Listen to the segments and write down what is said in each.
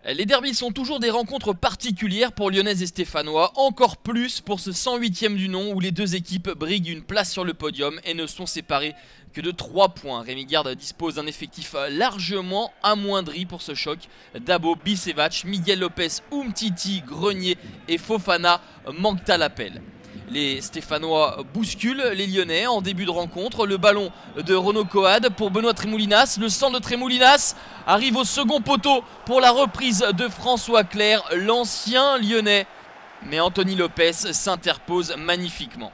Les derbys sont toujours des rencontres particulières pour Lyonnais et Stéphanois, encore plus pour ce 108e du nom où les deux équipes briguent une place sur le podium et ne sont séparées que de 3 points. Rémi Garde dispose d'un effectif largement amoindri pour ce choc. Dabo, Bisevac, Miguel Lopez, Umtiti, Grenier et Fofana manquent à l'appel. Les Stéphanois bousculent les Lyonnais en début de rencontre. Le ballon de Renaud Coad pour Benoît Tremoulinas. Le centre de Tremoulinas arrive au second poteau pour la reprise de François Clerc, l'ancien Lyonnais. Mais Anthony Lopez s'interpose magnifiquement.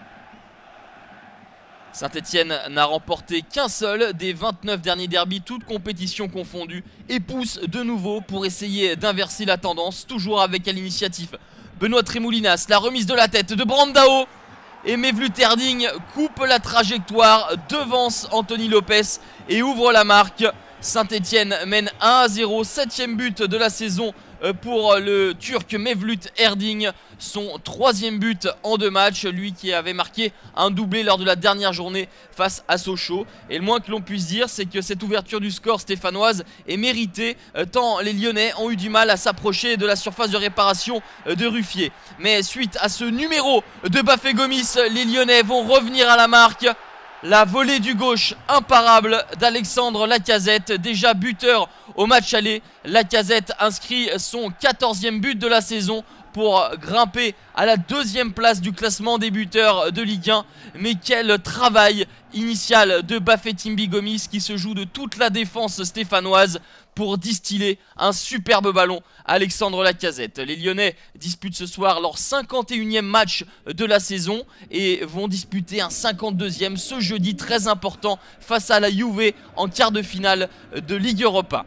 Saint-Etienne n'a remporté qu'un seul des 29 derniers derbys, toutes compétitions confondues, et pousse de nouveau pour essayer d'inverser la tendance, toujours avec à l'initiative Benoît Tremoulinas, la remise de la tête de Brandao, et Mevlut Erding coupe la trajectoire, devance Anthony Lopez et ouvre la marque. Saint-Etienne mène 1-0, 7e but de la saison pour le Turc Mevlut Erding, son 3e but en 2 matchs, lui qui avait marqué un doublé lors de la dernière journée face à Sochaux. Et le moins que l'on puisse dire, c'est que cette ouverture du score stéphanoise est méritée, tant les Lyonnais ont eu du mal à s'approcher de la surface de réparation de Ruffier. Mais suite à ce numéro de Bafé Gomis, les Lyonnais vont revenir à la marque. La volée du gauche imparable d'Alexandre Lacazette, déjà buteur au match aller. Lacazette inscrit son 14e but de la saison pour grimper à la 2e place du classement des buteurs de Ligue 1. Mais quel travail initial de Bafétimbi Gomis qui se joue de toute la défense stéphanoise pour distiller un superbe ballon à Alexandre Lacazette. Les Lyonnais disputent ce soir leur 51e match de la saison et vont disputer un 52e ce jeudi très important face à la Juve en quart de finale de Ligue Europa.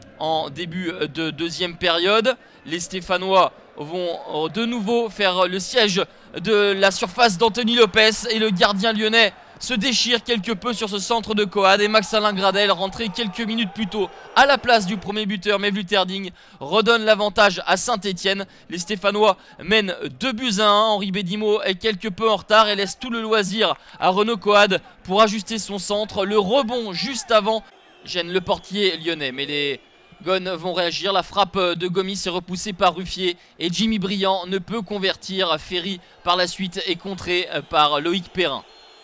En début de 2e période, les Stéphanois vont de nouveau faire le siège de la surface d'Anthony Lopez et le gardien lyonnais se déchire quelque peu sur ce centre de Coad, et Max-Alain Gradel, rentré quelques minutes plus tôt à la place du premier buteur Mevlut Erding, redonne l'avantage à Saint-Etienne. Les Stéphanois mènent 2-1. Henri Bédimo est quelque peu en retard et laisse tout le loisir à Renaud Coad pour ajuster son centre. Le rebond juste avant gêne le portier lyonnais, mais les Gones vont réagir. La frappe de Gomis est repoussée par Ruffier et Jimmy Briand ne peut convertir. Ferry par la suite est contré par Loïc Perrin.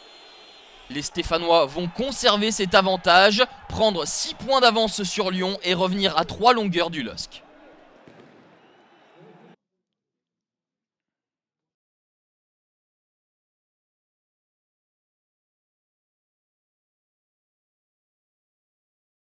Les Stéphanois vont conserver cet avantage, prendre 6 points d'avance sur Lyon et revenir à 3 longueurs du LOSC.